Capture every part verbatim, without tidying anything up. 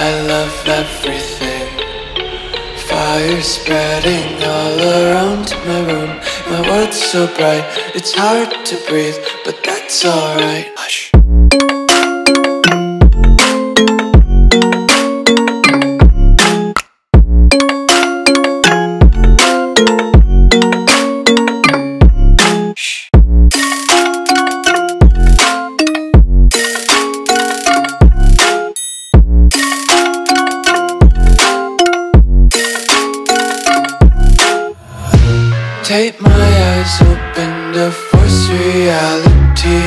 I love everything. Fire spreading all around my room. My world's so bright, it's hard to breathe, but that's alright. Hush. Take my eyes open to force reality.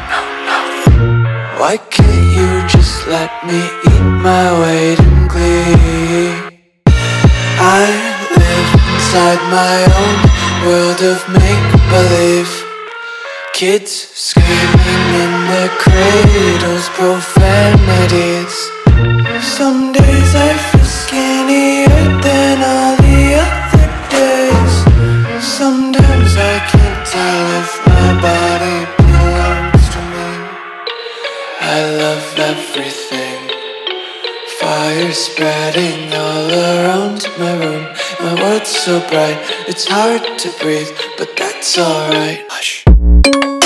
Why can't you just let me eat my weight in glee? I live inside my own world of make-believe. Kids screaming in their cradles, profanities. Some days I feel skinnier than all the other days. Sometimes I can't tell if my body belongs to me. I love everything. Fire spreading all around my room. My world's so bright, it's hard to breathe, but that's alright. Hush.